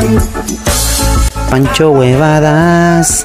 Pancho Huevadas.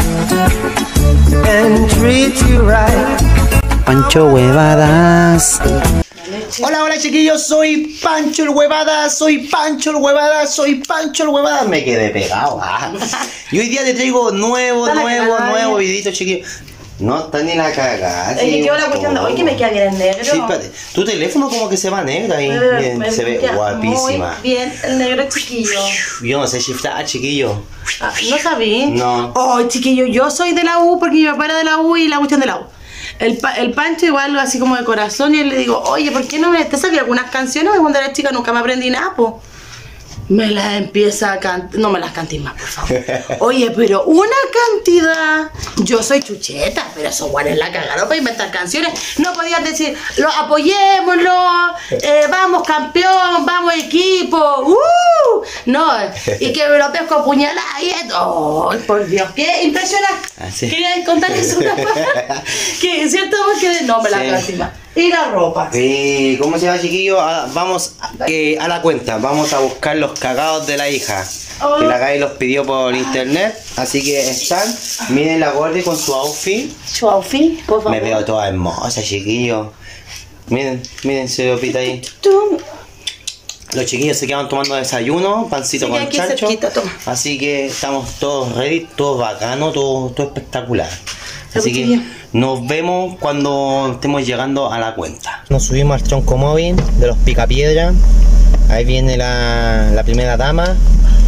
Pancho Huevadas. Hola, hola chiquillos, soy Pancho el Huevadas, soy Pancho el Huevadas, soy Pancho el Huevadas. Me quedé pegado, Y hoy día te traigo nuevo videito, chiquillos. No está ni la cagada. Es que quedó la cuestión de hoy que me queda bien el negro. Sí, espérate. Tu teléfono como que se va negro ahí. Miren, se ve guapísima. Muy bien, el negro chiquillo. Yo no sé shiftar, chiquillo. ¿No sabí? No. Oh, chiquillo, yo soy de la U porque mi papá era de la U y la cuestión de la U. El Pancho igual así como de corazón y él le digo, oye, ¿por qué no te sabía algunas canciones? Cuando era chica nunca me aprendí nada, po. Me las empieza a cantar, no me las cantes más, por favor. Oye, pero una cantidad. Yo soy chucheta, pero eso igual es la cagada para inventar canciones. No podías decir, apoyémoslo, vamos campeón, vamos equipo, no, y que me lo pesco a puñalar y esto. Oh, por Dios, qué impresionante. ¿Sí? Quería contar eso una vez. Que cierto que no me la cantes más. Y la ropa. ¿Cómo se llama, chiquillo? Vamos a la cuenta. Vamos a buscar los cagados de la hija. Que la Gaby los pidió por internet. Así que están. Miren la Gordy con su outfit. Su outfit, por favor. Me veo toda hermosa, chiquillo. Miren, se opita ahí. Los chiquillos se quedan tomando desayuno, pancito con chancho. Así que estamos todos ready, todo bacano, todo espectacular. Así que nos vemos cuando estemos llegando a la cuenta. Nos subimos al tronco móvil de los Picapiedra. Ahí viene la primera dama.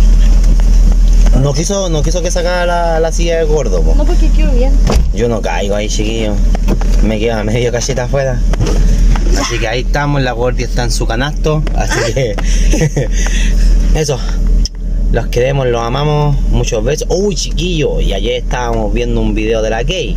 No quiso que sacara la silla de gordo, po. No, porque quedó bien. Yo no caigo ahí, chiquillo. Me queda medio cacheta afuera. Así que ahí estamos, la Gordy está en su canasto. Así que eso. Los queremos, los amamos, muchos besos. Uy, chiquillo, y ayer estábamos viendo un video de la Kay.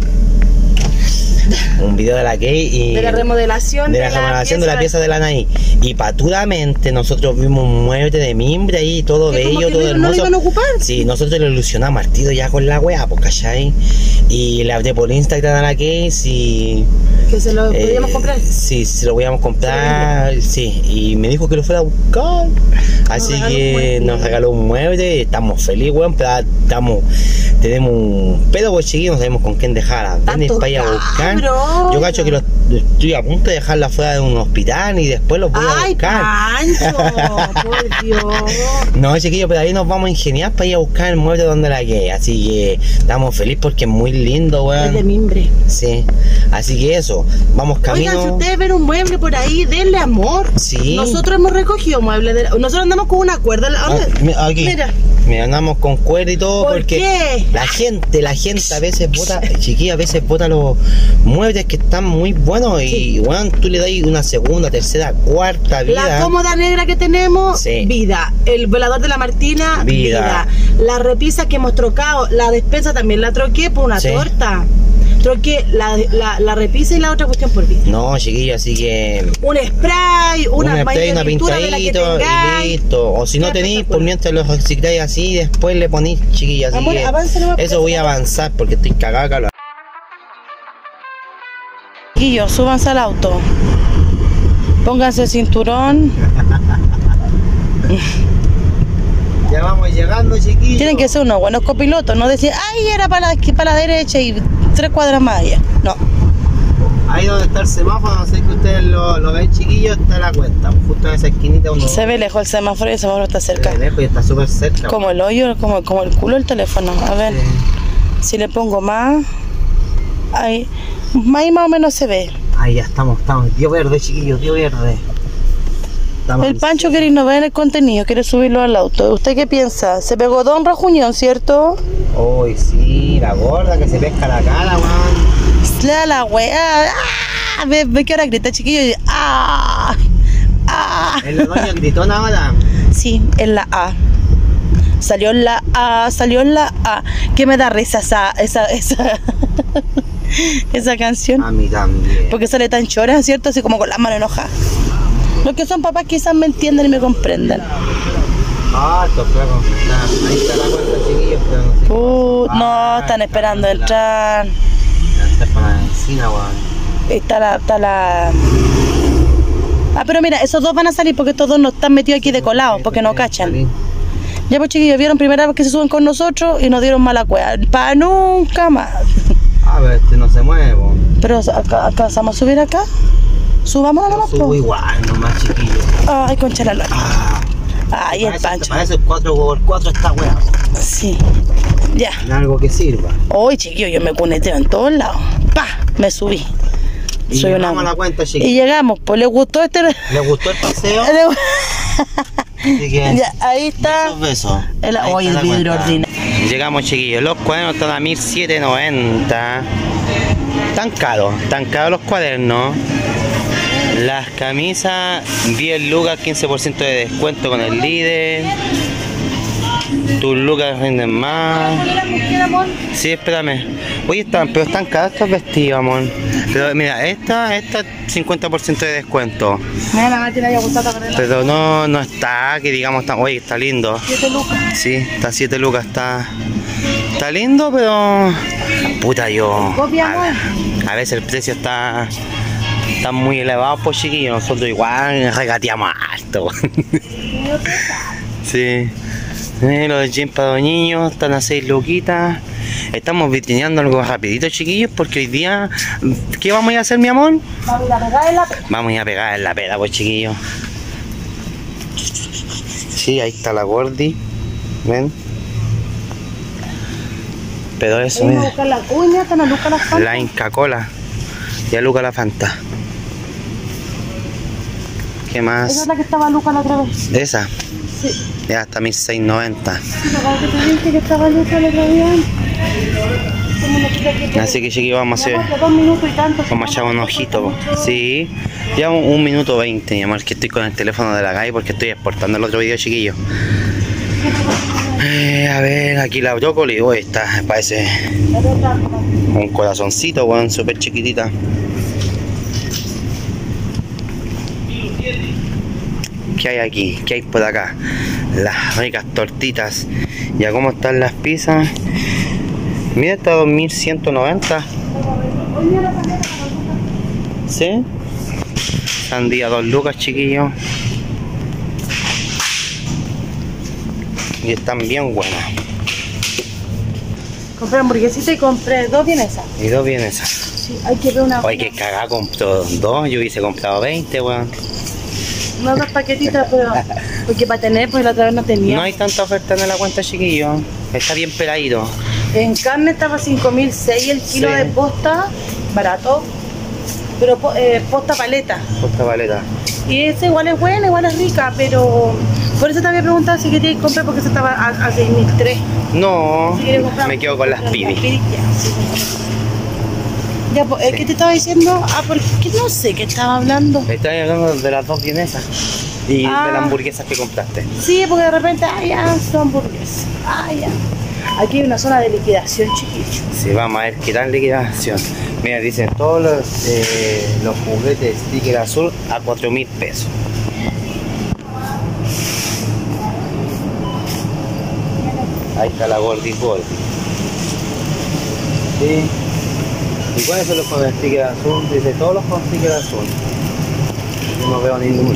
Un video de la Kay y de la remodelación de la pieza de la Anaí. Y paturamente nosotros vimos un mueble de mimbre ahí, todo bello, todo hermoso. ¿No lo iban a ocupar? Sí, nosotros le ilusionamos al tío ya con la wea, pues, ¿cachai? Y le hablé por Instagram a la Kay si que se lo podíamos comprar. Sí, se lo podíamos comprar, sí. Y me dijo que lo fuera a buscar. Así que nos regaló un mueble y estamos felices, weón, pero tenemos un pedo, pues, chiquillos, no sabemos con quién dejarla. Venir para allá a buscar. Yo cacho que estoy a punto de dejarla fuera de un hospital y después los voy a buscar. Pancho, por Dios. No, chiquillos, pero ahí nos vamos a ingeniar para ir a buscar el mueble donde la que. Así que estamos felices porque es muy lindo, weón. Es de mimbre. Sí. Así que eso, vamos camino. Oigan, si ustedes ven un mueble por ahí, denle amor. Sí. Nosotros hemos recogido muebles. Nosotros andamos con una cuerda. Aquí. Mira, andamos con cuerda y todo. ¿Por porque qué? La gente a veces bota, chiquilla, a veces bota los muebles que están muy buenos y, bueno, tú le das una segunda, tercera, cuarta vida. La cómoda negra que tenemos, sí. Vida. El velador de la Martina, vida. La repisa que hemos trocado, la despensa también la troqué por una torta. Troqué la repisa y la otra cuestión por vida. No, chiquillo, así que un spray, una pintadito y listo. O si no tenéis, por mientras los recicláis así, después le ponéis, chiquillo. Así amor, que eso voy a avanzar porque estoy cagado, calor. Chiquillos, súbanse al auto. Pónganse el cinturón. Ya vamos llegando, chiquillos. Tienen que ser unos buenos copilotos, no decir, ay, era para la derecha y 3 cuadras más allá. No. Ahí donde está el semáforo, no sé que ustedes lo ven, chiquillos, está la cuenta. Justo en esa esquinita uno. Se ve lejos el semáforo y el semáforo está cerca. Se ve lejos y está súper cerca. Como el hoyo, como el culo del teléfono. A ver, si le pongo más. Ahí más o menos se ve. Ahí ya estamos. Dio verde, chiquillos, dio verde. El Pancho quiere innovar en el contenido, quiere subirlo al auto. ¿Usted qué piensa? Se pegó Don Rajuñón, ¿cierto? Uy, sí, la gorda que se pesca la cara, weón. Le da la wea. ¡Ah! Ve que ahora grita, chiquillo. ¡Ah! ¡Ah! ¿Es la doña gritona ahora? Sí, en la A. Salió en la A. ¿Qué me da risa esa canción? A mí también. Porque sale tan chora, ¿cierto? Así como con las manos enojadas. Los que son papás quizás me entienden y me comprendan. Estos perros. Ahí está la cuenta, chiquillos, pero no sé. No, están esperando entrar. Está para la encina, weón. Está la... Ah, pero mira, esos dos van a salir porque estos dos no están metidos aquí de colado, porque no cachan. Ya pues chiquillos, vieron primera vez que se suben con nosotros y nos dieron mala cueva. Para nunca más. A ver, este no se mueve, po. Pero acá ¿vamos a subir acá? Subamos nomás, po. Subo igual, nomás chiquillo. Ay, concha la lora. Ay, el Pancho. Parece 4x4 esta weá. Sí. Ya. Algo que sirva. Hoy, chiquillo, yo me cuneteo en todos lados. Pa, me subí. Y soy llegamos una... a la cuenta, chiquillo. Y llegamos, pues le gustó este. ¿Le gustó el paseo? Así que... Ya, ahí está. Besos. Hoy el vidrio ordinario. Llegamos, chiquillos. Los cuadernos están a 1790. Tan caros los cuadernos. Las camisas, 10 lucas, 15% de descuento con el líder. Tus lucas rinden más. Sí, espérame. Oye, pero están caros estos vestidos, amor. Pero mira, esta 50% de descuento. Mira, la máquina ya gustado. Pero no está, que digamos, oye, está lindo. 7 lucas. Sí, está 7 lucas, está lindo, pero... Puta, a veces el precio está muy elevado, pues chiquillos. Nosotros igual regateamos alto. Sí. Los jeans para los niños están a 6 luquitas. Estamos vitrineando algo rapidito, chiquillos, porque hoy día... ¿Qué vamos a ir a hacer, mi amor? Vamos a pegar en la pera. Vamos a ir a pegar en la pera, pues chiquillos. Sí, ahí está la Gordi. ¿Ven? Pero eso, mira. Vamos a buscar la cuña, están a Luca la Fanta. La Inca Cola y a Luca la Fanta. ¿Qué más? Esa es la que estaba Luca la otra vez. ¿Esa? Sí. Ya está 1690. Que estaba Luca la otra vez. Así que chiquillos, vamos a hacer. 2 minutos y tanto. Vamos a echar un ojito. Sí. Llevamos 1 minuto 20, mi amor, que estoy con el teléfono de la calle porque estoy exportando el otro video, chiquillos. A ver, aquí la brócoli, esta parece un corazoncito, weón, súper chiquitita. ¿Qué hay aquí? ¿Qué hay por acá? Las ricas tortitas. ¿Ya cómo están las pizzas? Mira, está 2190. ¿Sí? Sandía 2 lucas, chiquillos. Y están bien buenas. Compré hamburguesita y compré 2 vienesas. Y 2 vienesas. Sí, hay que ver una. Oye, que cagada, compró 2. Yo hubiese comprado 20, weón. No, 2 paquetitas, pero. Porque para tener, pues la otra vez no tenía. No hay tanta oferta en la cuenta, chiquillo. Está bien peladito. En carne estaba 5.006 el kilo de posta, barato. Pero posta paleta. Posta paleta. Y esa igual es buena, igual es rica, pero... Por eso te había preguntado si querías comprar porque esa estaba a 6.003. No, si comprar, me quedo con las pidi. Ya, pues, ¿qué te estaba diciendo? Porque no sé qué estaba hablando. Estaba hablando de las 2 vienesas y de las hamburguesas que compraste. Sí, porque de repente, ya, son hamburguesas. Ya. Aquí hay una zona de liquidación, chiquillos. Sí, vamos a ver qué tal liquidación. Mira, dicen todos los juguetes sticker azul a 4.000 pesos. Ahí está la Gordi. Sí. ¿Y cuáles son los con sticker azul? Dice todos los con sticker azul. Yo no veo ninguno.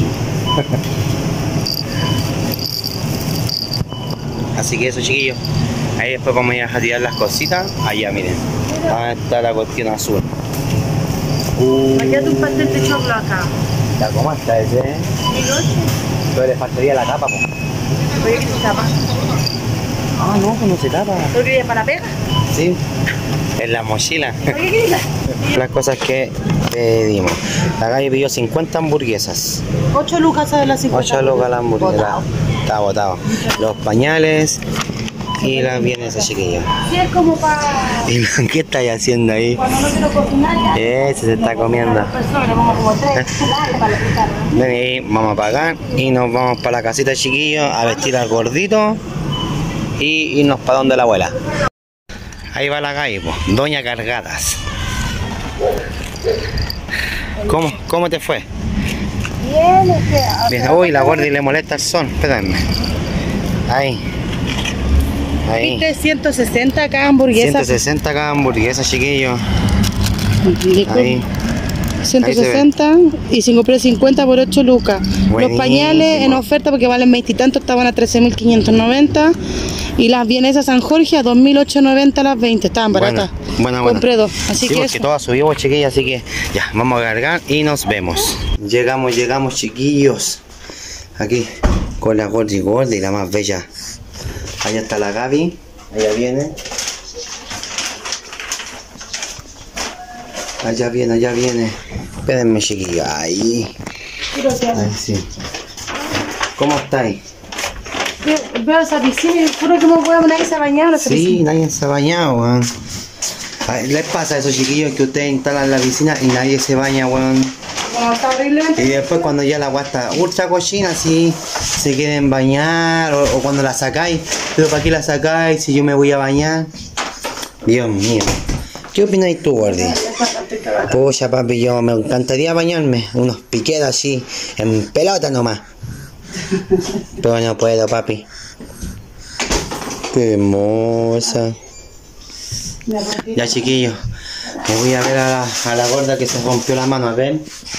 Así que eso, chiquillos. Ahí después vamos a ir a tirar las cositas. Allá, miren. Ahí está la cuestión azul. Aquí hay un pastel de choclo acá. ¿Cómo está ese? 1.008. Pero le faltaría la tapa, po. ¿Por qué se tapa? Ah, no, pues no se tapa. ¿Por qué para la pega? Sí, en la mochila. ¿Por qué quieres? Las cosas que pedimos. La calle pidió 50 hamburguesas. 8 lucas de las 50. 8 lucas la hamburguesa. Está botado. Los pañales y las vienesas, chiquillos. Sí, es como para... ¿Qué estáis haciendo ahí? Cuando no quiero cocinar, Ese se está comiendo. Ven ahí, vamos a pagar y nos vamos para la casita, chiquillos, a vestir al gordito y irnos para donde la abuela. Ahí va la calle, pues. Doña Cargadas. ¿Cómo te fue? Bien, uy, la Gordi le molesta el sol, espérame. Ahí. ¿Viste? 160 cada hamburguesa. 160 cada hamburguesa, chiquillos. Ahí. 160 y si compré 50 por 8 lucas. Buenísimo. Los pañales en oferta porque valen 20 y tanto, estaban a 13.590 y las vienesas San Jorge a 2.890 las 20, estaban baratas. Bueno. Compré dos, así Sí, que porque todas subimos, chiquillas, así que ya, vamos a cargar y nos vemos. Llegamos, chiquillos. Aquí con la Gordi, la más bella. Allá está la Gaby, allá viene. Allá viene. Espérenme, chiquillos. Ahí sí. ¿Cómo estáis? Veo esa piscina y juro que me voy a nadie se ha bañado. Sí, nadie se ha bañado, weón. Les pasa a esos chiquillos que ustedes instalan la piscina y nadie se baña, weón. No, está horriblemente. Y después cuando ya la agua está ultra cochina, así se quieren bañar o cuando la sacáis. Pero ¿para qué la sacáis si yo me voy a bañar? Dios mío. ¿Qué opináis tú, Gordi? Pucha, papi, yo me encantaría bañarme. Unos piqueros así, en pelota nomás. Pero no puedo, papi. Qué hermosa. Ya, chiquillos, me voy a ver a la gorda que se rompió la mano, a ver.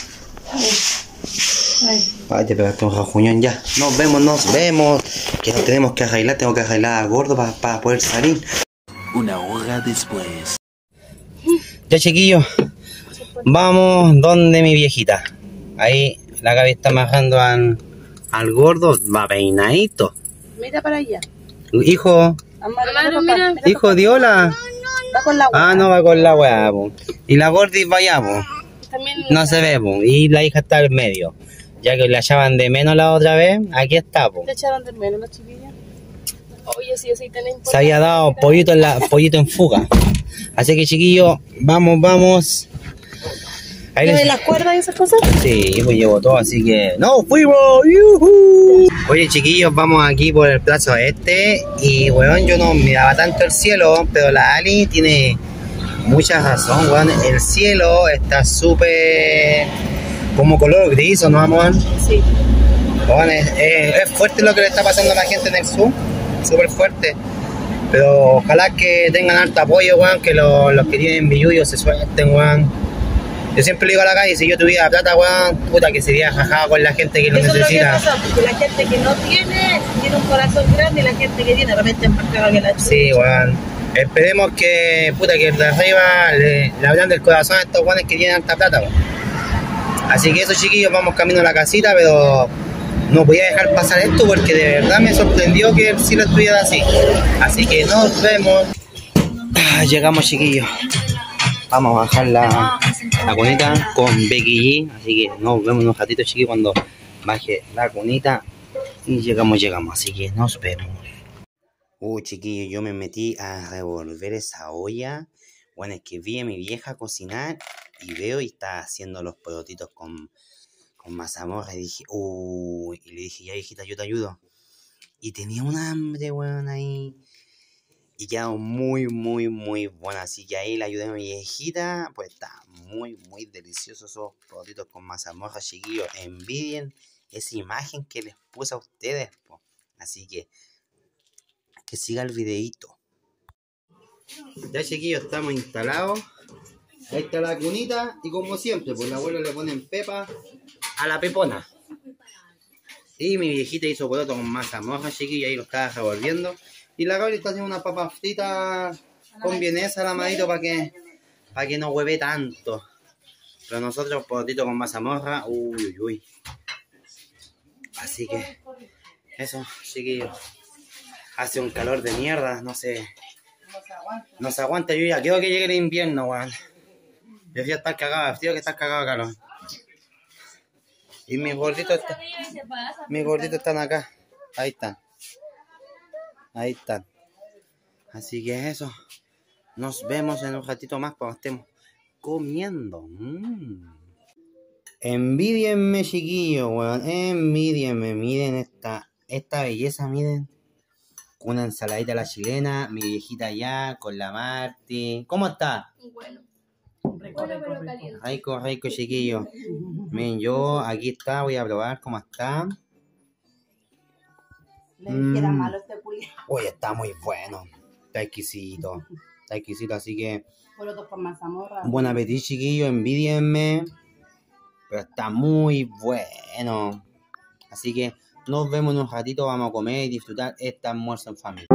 Ay, te pegaste un rajuñón ya. Nos vemos. Que nos tenemos que arreglar, tengo que arreglar a gordo para poder salir. Una hora después. Ya, chiquillos, vamos donde mi viejita. Ahí la Gaby está majando al gordo, va peinadito. Mira para allá. Hijo, Mira. hijo, di hola. Va con la Ah, no va con la weá, po. Y la Gordi va allá, po. También No se ve, po. Y la hija está al medio. Ya que la echaban de menos la otra vez, aquí está, po. te echaron de menos los chiquillos. Oye, sí, tan importante. Se había dado pollito en fuga. Así que, chiquillos, vamos. Ahí ¿Llevan las cuerdas y esas cosas? Sí, pues llevo todo, así que... ¡No, fuimos! ¡Yuhu! Oye, chiquillos, vamos aquí por el plazo este. Y, weón, yo no miraba tanto el cielo, pero la Ali tiene mucha razón, weón. El cielo está súper... como color gris, ¿o no, amor? Sí. Weón, es fuerte lo que le está pasando a la gente en el sur. Súper fuerte. Pero ojalá que tengan harto apoyo, weón, que los que tienen billuyo se suelten, weón. Yo siempre le digo a la calle, si yo tuviera plata, weón, puta, que sería jajado con la gente que lo necesita. Eso es lo que pasa, porque la gente que no tiene un corazón grande y la gente que tiene realmente es más cara que la chucha. Sí, weón. Esperemos que, puta, que de arriba le abran del corazón a estos weones que tienen harta plata, weón. Así que eso, chiquillos, vamos camino a la casita, pero no podía dejar pasar esto porque de verdad me sorprendió que el cielo estuviera así. Así que nos vemos. Llegamos, chiquillos. Vamos a bajar la cunita con Becky G. Así que nos vemos unos ratitos, chiquillos, cuando baje la cunita. Y llegamos. Así que nos vemos. Chiquillos, yo me metí a revolver esa olla. Bueno, es que vi a mi vieja cocinar y veo y está haciendo los porotitos con mazamorra. Y dije, y le dije, ya, viejita, yo te ayudo. Y tenía un hambre, weón, ahí. Y quedó muy buena. Así que ahí le ayudé a mi viejita. Pues está muy delicioso esos porotitos con mazamorra, chiquillos. Envidien esa imagen que les puse a ustedes, po. Así que siga el videito. Ya, chiquillos, estamos instalados. Ahí está la cunita. Y como siempre, pues el abuelo le ponen pepa a la pepona. Y mi viejita hizo poroto con mazamorra, chiquillos. Ahí lo estaba revolviendo. Y la Gaby está haciendo una papa frita con vienesa al amadito para que no hueve tanto. Pero nosotros porotito con mazamorra, uy. Así que eso, chiquillos. Hace un calor de mierda, no sé. No se aguanta, yo ya quiero que llegue el invierno, weón. Yo ya estar cagado de frío que estar cagado de calor. Y mis gorditos están acá. Ahí están. Así que eso. Nos vemos en un ratito más cuando estemos comiendo. Envidienme, chiquillos, weón. Envidienme. Miren esta belleza, miren. Una ensaladita a la chilena. Mi viejita allá con la Marti. ¿Cómo está? Bueno. Rico, chiquillos. Miren, yo aquí está. Voy a probar cómo está. Le dijera malo este culiao. Oye, está muy bueno. Está exquisito, así que... Porotos con mazamorra. Buen apetito, chiquillos, envidienme. pero está muy bueno. Así que nos vemos en un ratito, vamos a comer y disfrutar este almuerzo en familia.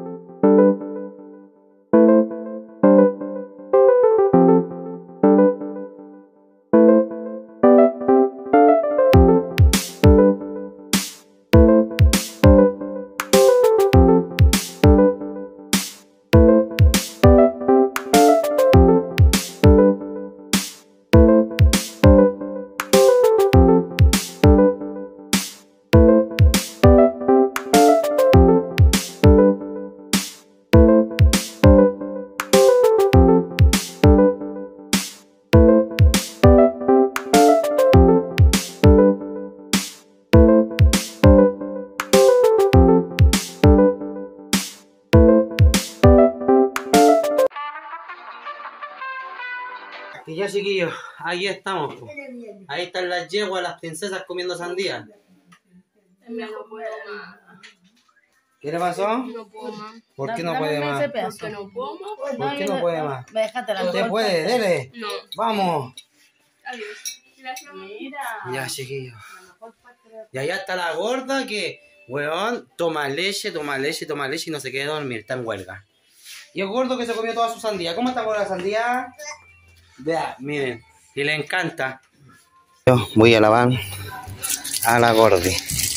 Y ya, chiquillos, ahí estamos. Ahí están las yeguas, las princesas comiendo sandía. No puedo más. ¿Qué le pasó? No puedo más. ¿Por qué no puede más? Porque no puedo más. ¿Por qué no puede más? Déjate la Usted puede, dele. No. Vamos. Adiós. Gracias. Mira. Ya, chiquillos. Y allá está la gorda que, weón, toma leche y no se quiere dormir, está en huelga. Y el gordo que se comió toda su sandía. ¿Cómo está con la sandía? Vea, miren, y le encanta. Yo voy a lavar a la gordi.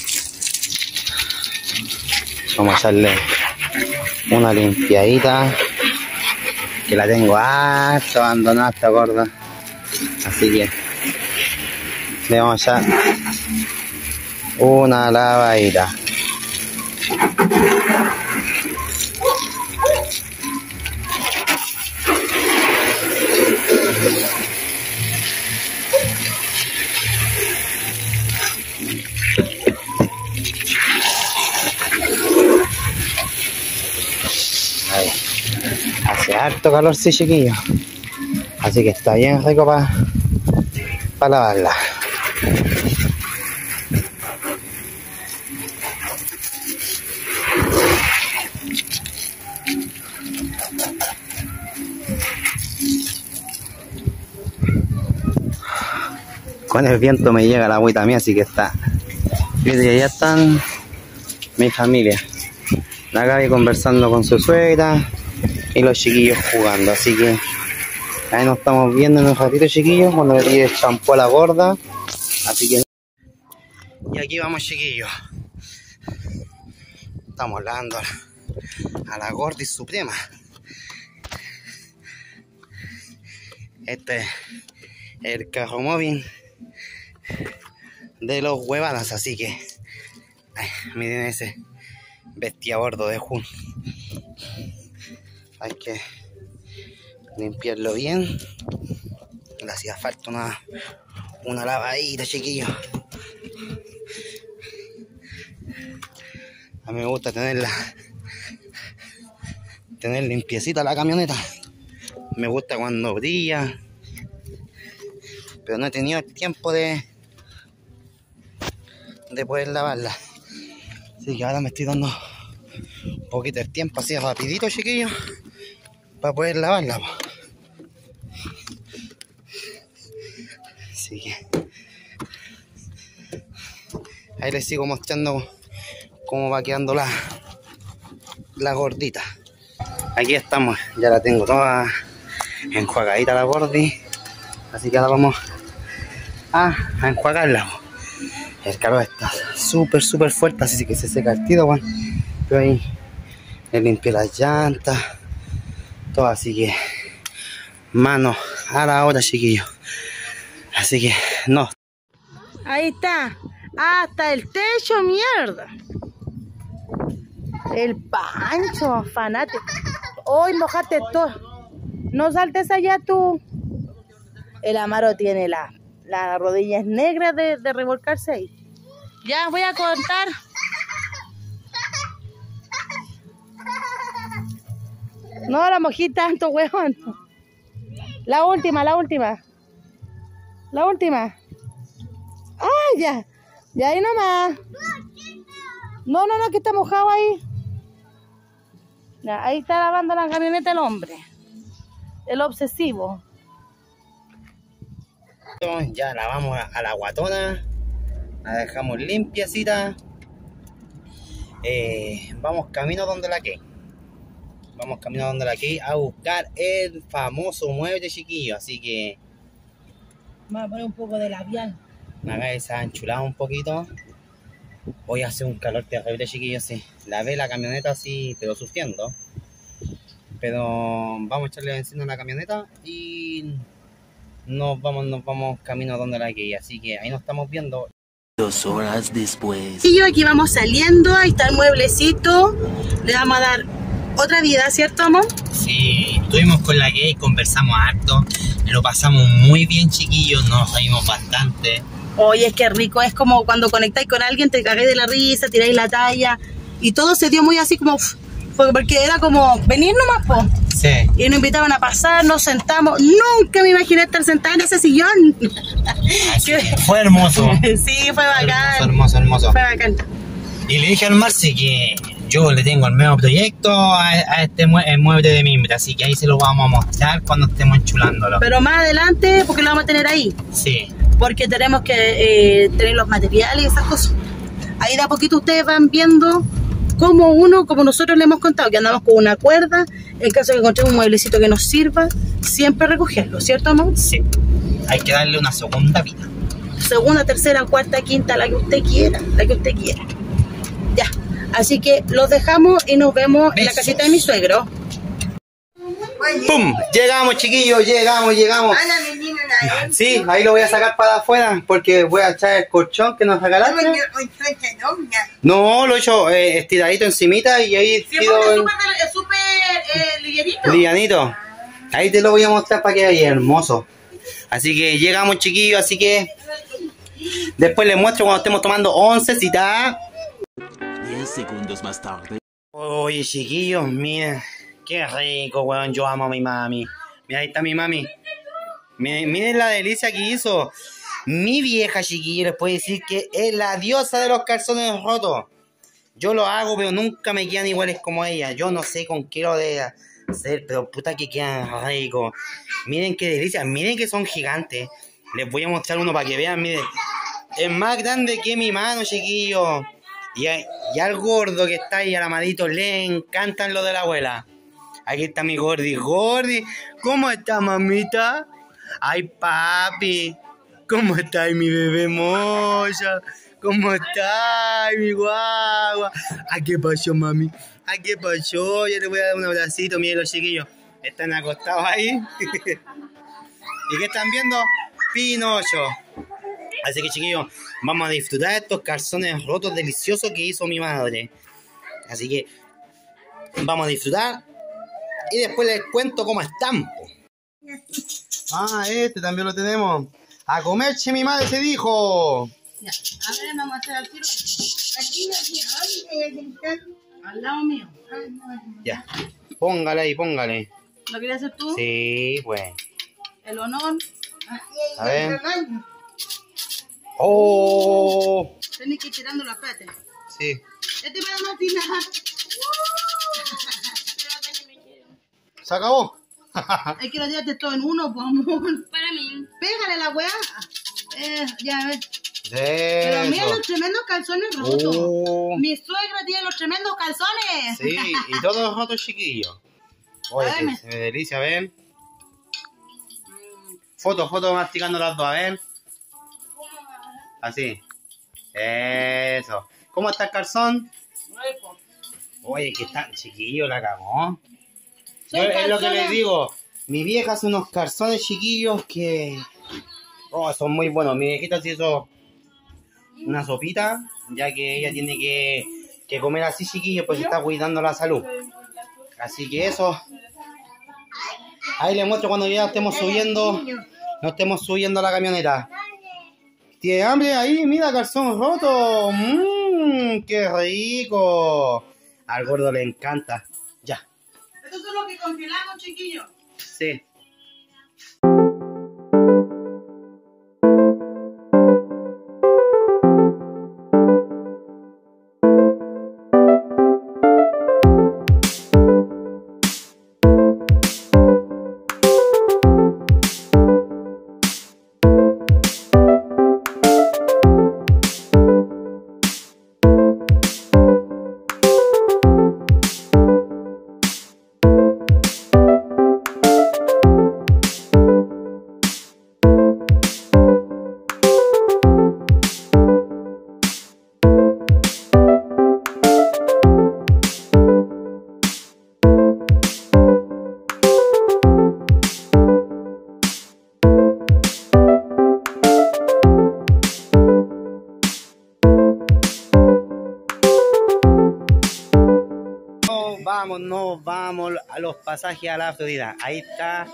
Vamos a echarle una limpiadita, que la tengo harto abandonada esta gorda. Así que le vamos a echar una lavadita. Ahí. Hace harto calor, sí, chiquillos. Así que está bien rico para lavarla. Con el viento me llega la agüita mía, así que está. Fíjate, ya están mi familia. La Gaby conversando con su suegra y los chiquillos jugando. Así que ahí nos estamos viendo en un ratito, chiquillos, cuando le tire el champú a la gorda. Así que... Y aquí vamos, chiquillos. Estamos lavando a la gorda y suprema. Este es el carro móvil de los huevadas, así que miren ese bestia gordo de Jun. Hay que limpiarlo bien. Le hacía falta una lavadita, chiquillos. A mí me gusta tener limpiecita la camioneta. Me gusta cuando brilla, pero no he tenido el tiempo de poder lavarla. Así que ahora me estoy dando un poquito de tiempo así rapidito, chiquillos, para poder lavarla. Así que ahí les sigo mostrando cómo va quedando la gordita. Aquí estamos, ya la tengo toda enjuagadita la gordi, así que ahora vamos a enjuagarla. El calor está súper fuerte, así que se seca el tiro, bueno. Pero ahí le limpié las llantas, todo, así que mano a la hora, chiquillos. Así que no. Ahí está, hasta el techo, mierda. El Pancho, fanático. Hoy mojate todo. No saltes allá tú. El Amaro tiene las rodillas negras de revolcarse ahí. Ya voy a contar. No la mojita tanto, huevón. La última. Ah, ya. Ya ahí nomás. No, que está mojado ahí. Ya, ahí está lavando la camioneta el hombre. El obsesivo. Ya lavamos a la guatona, la dejamos limpiecita. Vamos camino donde la que. Vamos camino donde la que a buscar el famoso mueble, chiquillo. Así que vamos a poner un poco de labial. Acá se ha enchulado un poquito. Hoy hace un calor terrible, chiquillos, sí. Lavé la camioneta así, pero sufriendo. Pero vamos a echarle benzina a la camioneta y nos vamos camino donde la que. Así que ahí nos estamos viendo. 2 horas después. Y yo aquí vamos saliendo, ahí está el mueblecito. Le vamos a dar otra vida, ¿cierto, amor? Sí, estuvimos con la que conversamos harto. Lo pasamos muy bien, chiquillos. Nos reímos bastante. Oye, es que rico, es como cuando conectáis con alguien, te cagáis de la risa, tiráis la talla. Y todo se dio muy así como... Porque era como venir nomás, po. Sí. Y nos invitaban a pasar, nos sentamos. Nunca me imaginé estar sentada en ese sillón. Fue hermoso. Sí, fue bacán. Hermoso. Fue bacán. Y le dije al Marci que yo le tengo el nuevo proyecto a este mueble de mimbre, así que ahí se lo vamos a mostrar cuando estemos enchulándolo. Pero más adelante, porque lo vamos a tener ahí. Sí. Porque tenemos que tener los materiales y esas cosas. Ahí de a poquito ustedes van viendo como nosotros le hemos contado, que andamos con una cuerda, en caso de que encontremos un mueblecito que nos sirva, siempre recogerlo, ¿cierto, amor? Sí. Hay que darle una segunda vida. Segunda, tercera, cuarta, quinta, la que usted quiera, Ya, así que los dejamos y nos vemos en la casita de mi suegro. ¡Pum! Llegamos, chiquillos, llegamos. Sí, ahí lo voy a sacar para afuera porque voy a echar el colchón que nos regalaste. No, lo he hecho estiradito encimita y ahí quedó Es súper livianito. livianito. Ahí te lo voy a mostrar para que veas, hermoso. Así que llegamos, chiquillos, así que después les muestro cuando estemos tomando oncecita. 10 segundos más tarde. Oye, chiquillos, miren. Qué rico, weón. Yo amo a mi mami. Mira, ahí está mi mami. Miren la delicia que hizo. Mi vieja, chiquillo, les puedo decir que es la diosa de los calzones rotos. Yo lo hago, pero nunca me quedan iguales como ella. Yo no sé con qué lo de hacer, pero puta que quedan ricos. Miren qué delicia. Miren que son gigantes. Les voy a mostrar uno para que vean, miren. Es más grande que mi mano, chiquillo. Y al gordo que está ahí, al amadito, le encantan lo de la abuela. Aquí está mi Gordi. Gordi, ¿cómo está, mamita? Ay, papi, ¿cómo está mi bebé mocha? ¿Cómo está mi guagua? ¿A qué pasó, mami? ¿A qué pasó? Yo le voy a dar un abracito, miren los chiquillos. Están acostados ahí. ¿Y qué están viendo? Pinocho. Así que, chiquillos, vamos a disfrutar de estos calzones rotos deliciosos que hizo mi madre. Así que vamos a disfrutar. Y después les cuento cómo están. Ah, este también lo tenemos. A comer, che, mi madre se dijo. Ya, a ver, vamos a hacer al tiro. Aquí, al lado mío. Ya, póngale ahí, póngale. ¿Lo querías hacer tú? Sí, pues. El honor. A ver. ¡Oh! Tenés que ir tirando la pata. Sí. Este para Martina. ¿Se acabó? Hay que lo tiraste todo en uno, pues, amor. Para mí. Pégale la weá. Ya, a ver. Pero mira los tremendos calzones rotos. Mi suegra tiene los tremendos calzones. Sí, y todos rotos, chiquillos. Oye, se me delicia, ven. Foto masticando las dos, a ver. Así. Eso. ¿Cómo está el calzón? Oye, que está chiquillo, la cagó. Es lo que les digo. Mi vieja hace unos calzones chiquillos que... Oh, son muy buenos. Mi viejita se hizo una sopita, ya que ella tiene que comer así, chiquillos, pues está cuidando la salud. Así que eso. Ahí les muestro cuando ya estemos subiendo. No estemos subiendo a la camioneta. ¿Tiene hambre ahí? Mira, calzón roto. ¡Qué rico! Al gordo le encanta. Ya. Esto es lo que congelamos, chiquillos. Sí. nos vamos a los pasajes a la Florida. Ahí está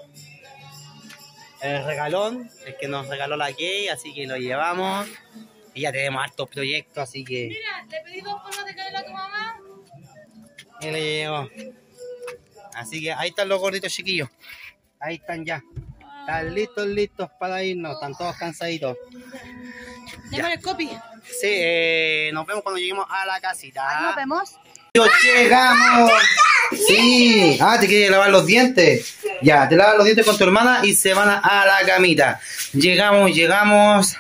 el regalón, el que nos regaló la Kay, así que lo llevamos. Y ya tenemos hartos proyectos, así que... Mira, le pedí 2 polvos de canela a tu mamá. Y le llevo. Así que ahí están los gorditos chiquillos. Ahí están ya. Están listos para irnos. Están todos cansaditos. Déjame el copy. Sí, nos vemos cuando lleguemos a la casita. Nos vemos. ¡Llegamos! Sí. Ah, te quieres lavar los dientes. Ya, te lavas los dientes con tu hermana y se van a la camita. Llegamos.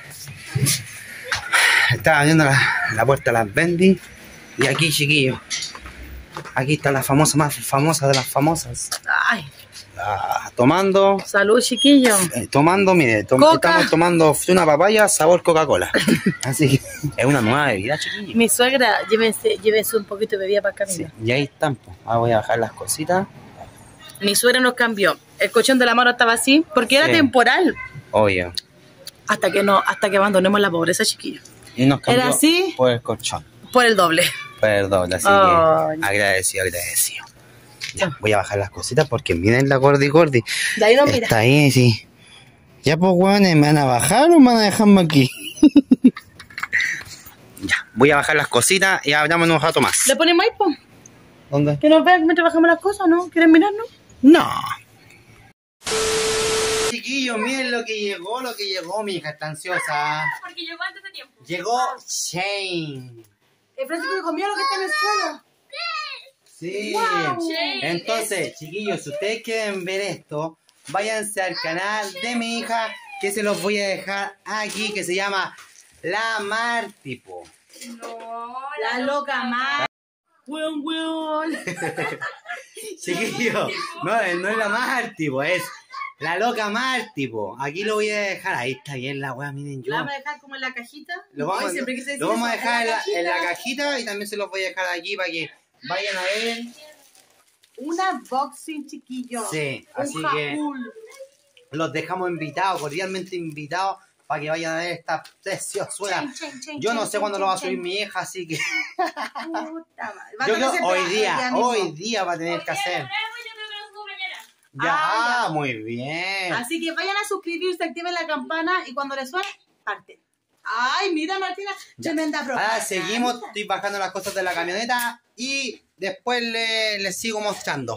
Estaba abriendo la puerta a las Bendy. Y aquí, chiquillos. Aquí está la famosa, más famosa de las famosas. Ay. Tomando. Salud, chiquillo. Tomando, mire, estamos tomando una papaya sabor Coca-Cola. Así que es una nueva bebida, chiquillo. Mi suegra, llévense un poquito de bebida para acá. Sí, y ahí están, pues. Ahora voy a bajar las cositas. Mi suegra nos cambió. El colchón de la Mauro estaba así porque era temporal. Obvio. Hasta que abandonemos la pobreza, chiquillo. Y nos cambió ¿era así? Por el colchón. Por el doble. Perdón, así que agradecido. Ya, voy a bajar las cositas porque miren la gordi. De ahí no mira. Está ahí, sí. Ya, pues, weones, ¿me van a bajar o me van a dejarme aquí? Ya, voy a bajar las cositas y hablamos un rato más. ¿Le ponemos ahí, po? ¿Dónde? Que nos vean mientras bajamos las cosas, ¿no? ¿Quieren mirarnos? No. Chiquillos, miren lo que llegó, mi hija está ansiosa. Porque llegó antes de tiempo. Llegó Shane. El Francisco se comió lo que está en el suelo. Sí. Wow. Entonces, chiquillos, si ustedes quieren ver esto, váyanse al canal de mi hija, que se los voy a dejar aquí, que se llama La Martipo. No, la loca Mar. Weón. Chiquillos, no es La Martipo, es La Loca Martipo. Aquí lo voy a dejar. Ahí está bien la weá, miren yo. ¿Lo vamos a dejar como en la cajita? Lo vamos a dejar en la cajita y también se los voy a dejar aquí para que vayan a ver. Una boxing, chiquillo. Sí, así que los dejamos invitados, cordialmente invitados, para que vayan a ver esta preciosuela. Yo no sé cuándo lo va a subir mi hija, así que... Yo creo hoy día va a tener que hacer. Ya, muy bien. Así que vayan a suscribirse, activen la campana y cuando les suene, parten. Ay, mira, Martina, tremenda propaganda. Ahora seguimos, estoy bajando las cosas de la camioneta y después les sigo mostrando.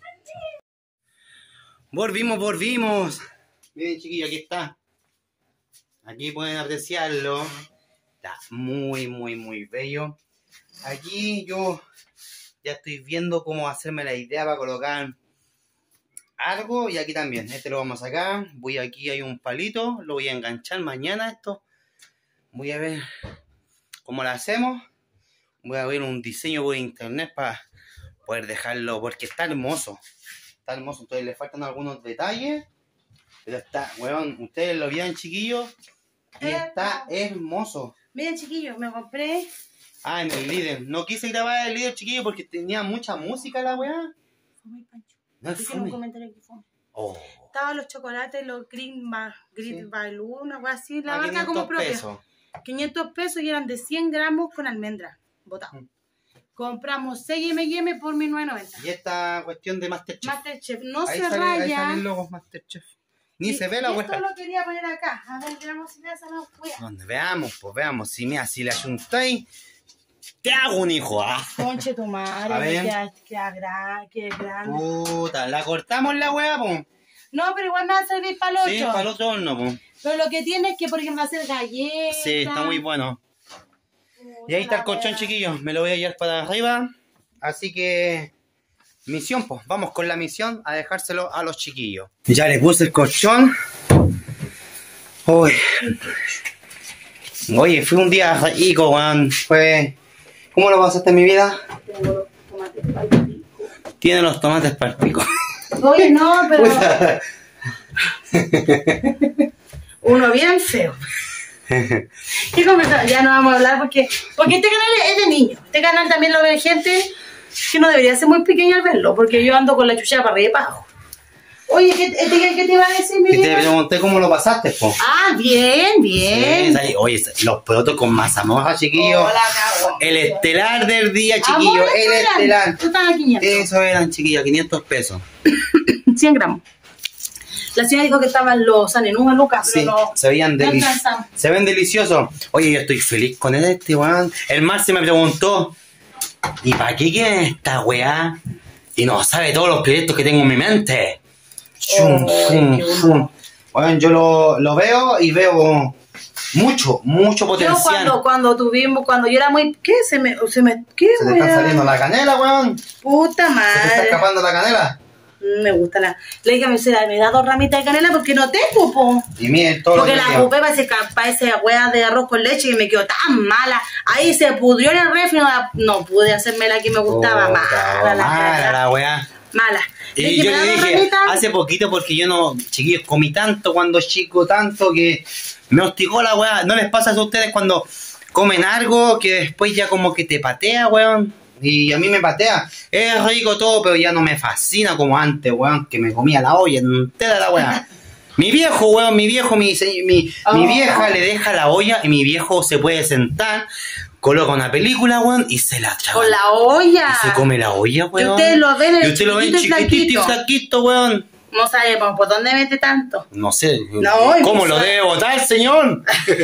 Volvimos. Miren, chiquillos, aquí está. Aquí pueden apreciarlo. Está muy bello. Aquí yo ya estoy viendo cómo hacerme la idea para colocar algo. Y aquí también, este lo vamos a sacar. Aquí hay un palito, lo voy a enganchar mañana esto. Voy a ver cómo lo hacemos. Voy a ver un diseño por internet para poder dejarlo, porque está hermoso. Entonces le faltan algunos detalles. Pero está, weón, ustedes lo vieron, chiquillos. Y está hermoso. Miren, chiquillos, me compré. Ah, en el líder. No quise grabar el líder, chiquillo, porque tenía mucha música la weá. Fue muy pancho. No es un comentario que fue. Oh. Estaban los chocolates, los Green Balloon, una weá así. La marca 500 como propia. pesos. 500 pesos y eran de 100 gramos con almendra. Botado. Compramos 6 M&M por 19.90. Y esta cuestión de Masterchef. Masterchef no Ahí se sale, raya. Ahí sale el logo Masterchef. Ni se ve la weá. Esto weá. lo quería poner acá. A ver, veamos si me hace la weá. Donde veamos, pues veamos. Si mira, si le ayuntáis, te hago un hijo, ¿ah? Conche tu madre. A ver. Qué grande. Puta, la cortamos la weá, pues. No, pero igual me va a servir para el otro. Sí, para el otro horno, pues. Pero lo que tiene es que, por ejemplo, va a hacer galletas. Sí, está muy bueno. Y ahí está el colchón, chiquillos. Me lo voy a llevar para arriba. Así que... misión, pues. Vamos con la misión a dejárselo a los chiquillos. Ya le puse el colchón. Uy. Oye, fue un día rico, weón. Fue... ¿Cómo lo pasaste en mi vida? Tengo los tomates para el pico. Tiene los tomates para el pico. Oye, no, pero... Uno bien feo. ¿Qué comentario? Ya no vamos a hablar porque este canal es de niños. Este canal también lo ve gente que no debería ser muy pequeña al verlo, porque yo ando con la chucha para arriba y para abajo. Oye, ¿qué te iba a decir, mi Y te vida? pregunté cómo lo pasaste, po. Ah, bien, bien. Sí, oye, los porotos con mazamorra, chiquillos. Hola, cabrón. El estelar del día, chiquillos. Amor, El eso estelar. eran. Tú estabas a 500. Eso eran, chiquillos, 500 pesos. 100 gramos. La señora dijo que estaban los sanenús a Lucas, Sí, pero no. se veían no alcanzamos. se ven deliciosos. Oye, yo estoy feliz con este, weón. El Mar se me preguntó, ¿y para qué quieren esta weá? Y no sabe todos los proyectos que tengo en mi mente. Chum, chum, chum. Bueno, yo lo veo y veo mucho Yo potencial. cuando yo era muy... ¿Qué? ¿Qué, Se te está weá? saliendo la canela, weón. Puta Se te está madre. escapando la canela. Me gusta la... Le dije a mi señora, me da 2 ramitas de canela porque no tengo, po. Y miren todo Porque lo que la ocupé para ese hueá de arroz con leche que me quedó tan mala. Ahí se pudrió en el refri, no pude hacerme la que me gustaba. Mala la weá. Mala. Y yo le dije, hace poquito, porque yo no, chiquillos, comí tanto cuando chico, tanto que me hostigó la weá. ¿No les pasa a ustedes cuando comen algo que después ya como que te patea, weón? Y a mí me patea. Es rico todo, pero ya no me fascina como antes, weón, que me comía la olla entera la weá. Mi viejo, weón, mi vieja le deja la olla y mi viejo se puede sentar, coloca una película, weón, y se la traga. Con la olla. Y se come la olla, weón. Y ustedes lo ven, y usted lo ven chiquitito y flaquito, weón. No sabemos por dónde mete tanto. No sé. No, ¿Cómo lo debe botar, señor?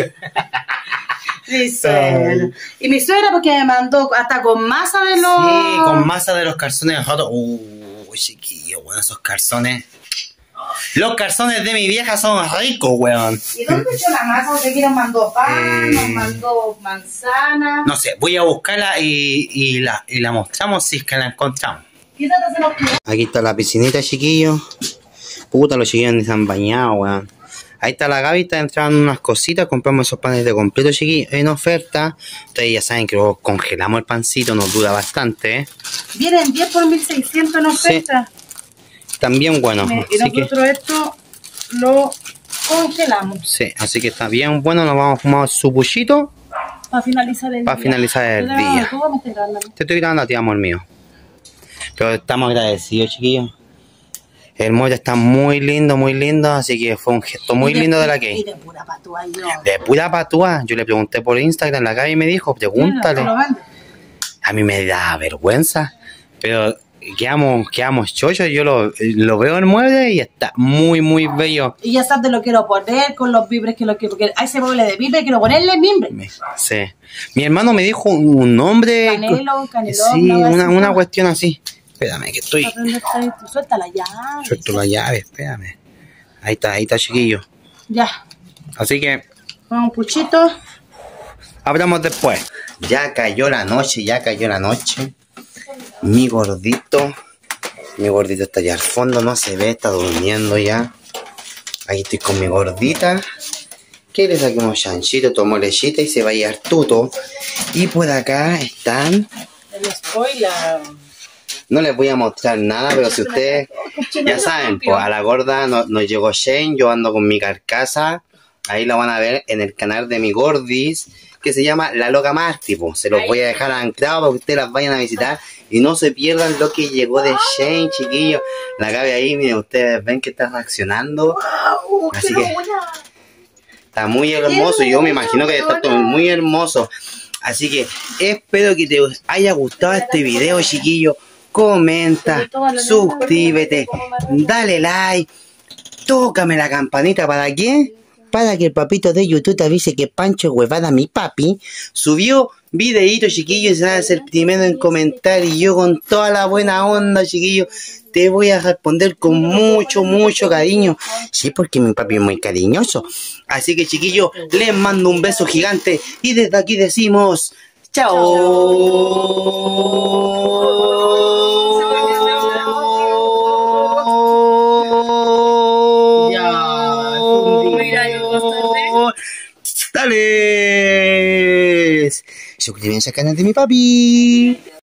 Sí, y mi suegra porque me mandó hasta con masa de los... Sí, con masa de los calzones rotos. Chiquillo, bueno, esos calzones. Los calzones de mi vieja son ricos, weón. ¿Y dónde echó la masa? Porque aquí nos mandó pan, nos mandó manzana. No sé, voy a buscarla y la mostramos si es que la encontramos. Quítate, se nos quedó. Aquí está la piscinita, chiquillos. Puta, los chiquillos ni se han bañado, weón. Ahí está la Gaby, está entrando unas cositas, compramos esos panes de completo, chiquillos, en oferta. Ustedes ya saben que luego congelamos el pancito, nos dura bastante, ¿eh? Vienen 10 por 1600 en oferta. Sí. También bueno. Y nosotros esto lo congelamos. Sí, así que está bien bueno, nos vamos a fumar su puchito. Para finalizar el día. Para finalizar el día. Te estoy grabando a ti, amor mío. Pero estamos agradecidos, chiquillos. El molde está muy lindo, así que fue un gesto muy lindo de la que. Y de pura patúa yo. De pura patúa. Yo le pregunté por Instagram, la Gaby me dijo, pregúntale. A mí me da vergüenza, pero quedamos chochos. Yo lo veo en el mueble y está muy bello. Y ya sabes, lo quiero poner con los vibres que lo quiero, porque a ese mueble de vibres quiero ponerle vibres. Sí. Mi hermano me dijo un nombre. Canelón, sí, una cuestión así. Espérame, que estoy. Suelta la llave. Suelto la llave, espérame. Ahí está, chiquillo. Ya. Así que. Vamos un puchito. Hablamos después. Ya cayó la noche. Mi gordito está allá al fondo, no se ve, está durmiendo ya. Ahí estoy con mi gordita. Que le saquemos chanchito, tomó lechita y se va a ir tuto. Y por acá están. El spoiler. No les voy a mostrar nada, pero si ustedes ya saben, pues a la gorda nos llegó Shane, yo ando con mi carcasa. Ahí lo van a ver en el canal de mi gordis, que se llama La Loca Marti, pues. Se los voy a dejar anclados para que ustedes las vayan a visitar y no se pierdan lo que llegó de Shane, chiquillos. La Gaby ahí, miren, ustedes ven que está reaccionando. Así que está muy hermoso, yo me imagino que está todo muy hermoso. Así que espero que te haya gustado este video, chiquillos. Comenta, suscríbete, dale like, tócame la campanita. ¿Para qué? Para que el papito de YouTube te avise que Pancho Huevada, mi papi, subió videíto, chiquillos, y se va a hacer primero en comentar. Y yo con toda la buena onda, chiquillos, te voy a responder con mucho cariño. Sí, porque mi papi es muy cariñoso. Así que, chiquillos, les mando un beso gigante. Y desde aquí decimos... ¡Dale! Suscríbanse al canal de mi papi.